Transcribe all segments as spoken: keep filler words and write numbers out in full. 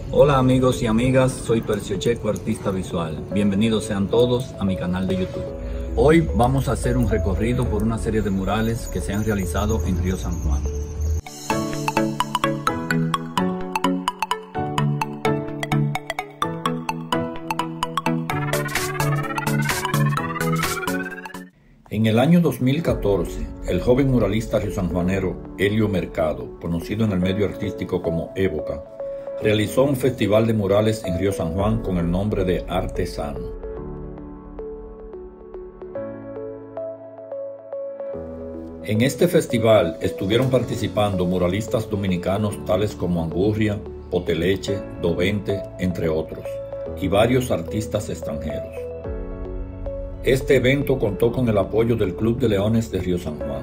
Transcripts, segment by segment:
Hola amigos y amigas, soy Percio Checo, artista visual. Bienvenidos sean todos a mi canal de YouTube. Hoy vamos a hacer un recorrido por una serie de murales que se han realizado en Río San Juan. En el año dos mil catorce, el joven muralista riosanjuanero Helio Mercado, conocido en el medio artístico como Évoca, realizó un festival de murales en Río San Juan con el nombre de Artesano. En este festival estuvieron participando muralistas dominicanos tales como Angurria, Poteleche, Dovente, entre otros, y varios artistas extranjeros. Este evento contó con el apoyo del Club de Leones de Río San Juan.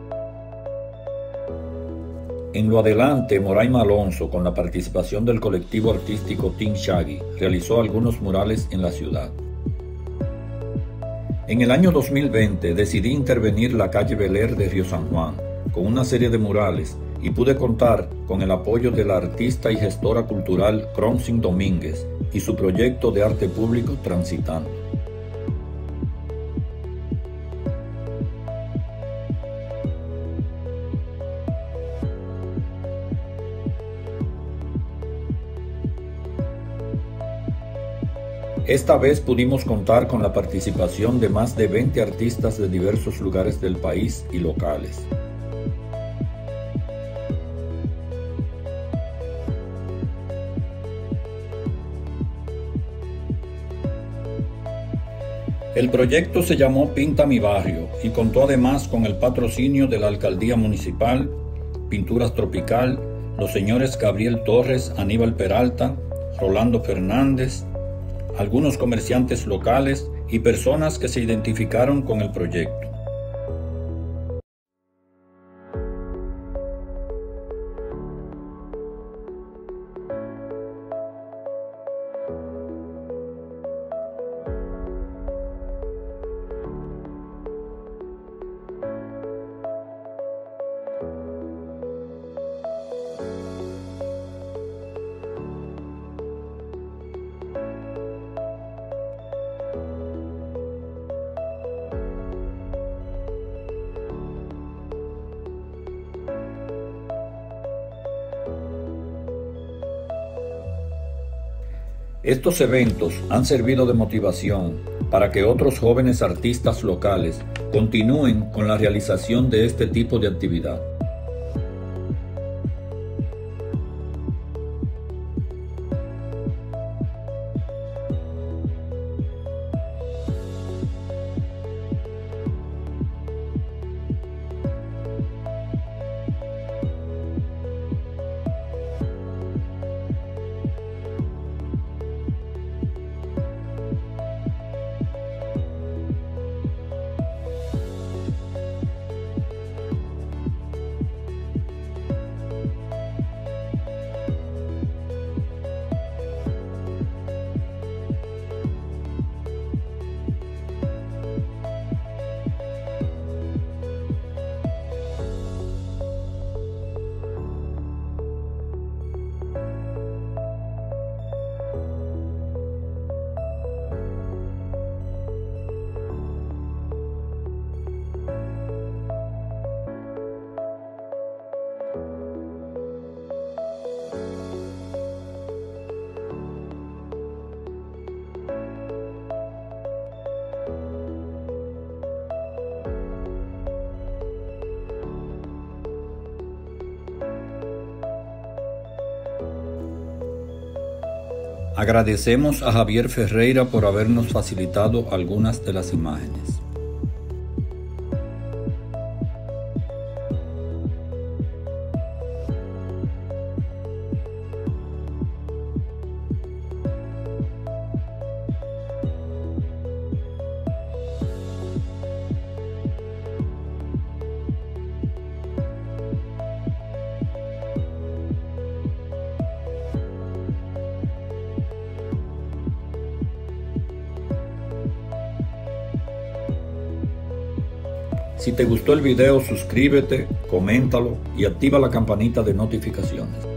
En lo adelante, Moraima Alonso, con la participación del colectivo artístico Team Shaggy, realizó algunos murales en la ciudad. En el año dos mil veinte decidí intervenir la calle Beler de Río San Juan con una serie de murales y pude contar con el apoyo de la artista y gestora cultural Cronsin Domínguez y su proyecto de arte público Transitando. Esta vez pudimos contar con la participación de más de veinte artistas de diversos lugares del país y locales. El proyecto se llamó Pinta mi Barrio y contó además con el patrocinio de la Alcaldía Municipal, Pinturas Tropical, los señores Gabriel Torres, Aníbal Peralta, Rolando Fernández, algunos comerciantes locales y personas que se identificaron con el proyecto. Estos eventos han servido de motivación para que otros jóvenes artistas locales continúen con la realización de este tipo de actividad. Agradecemos a Javier Ferreira por habernos facilitado algunas de las imágenes. Si te gustó el video, suscríbete, coméntalo y activa la campanita de notificaciones.